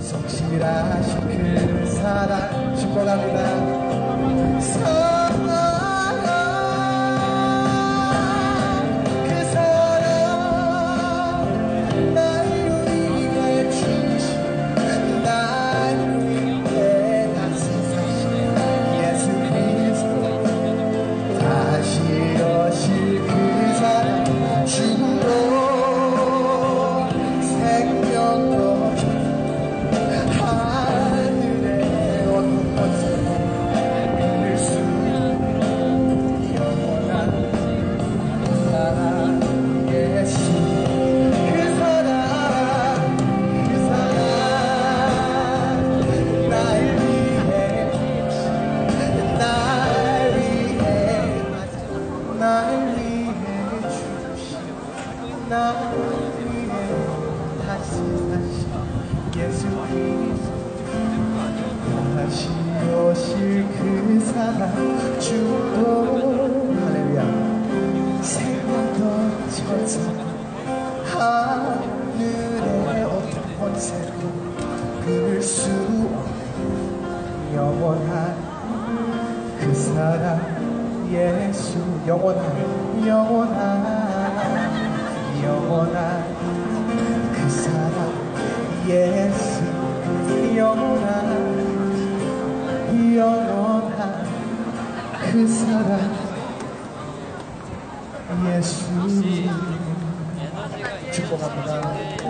성실하신 그 사랑 축복합니다. 사랑 그 사랑 나를 위해 주신 나를 위해 다시 사신 예수 그리스도 다시 오실 그 사랑 주로 나를 위해 다시 예수 그리스도 다시 오실 그 사랑 주로 할렐루야 생명도 천사 하늘의 어떤 권세도 끊을 수 없는 영원한 그 사랑 예수 영원한 그 사랑 예수 영원한 그 사랑 예수 축복합니다.